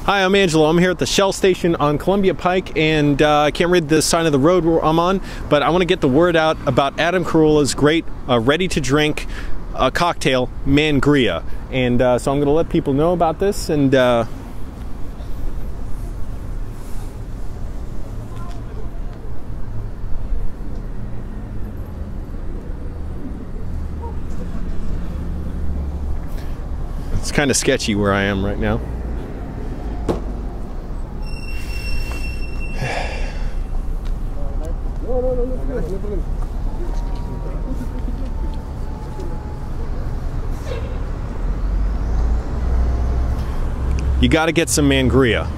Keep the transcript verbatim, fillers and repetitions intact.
Hi, I'm Angelo. I'm here at the Shell station on Columbia Pike, and uh, I can't read the sign of the road I'm on, but I want to get the word out about Adam Carolla's great uh, ready-to-drink uh, cocktail, Mangria. And uh, so I'm going to let people know about this, and uh, it's kind of sketchy where I am right now. You got to get some Mangria.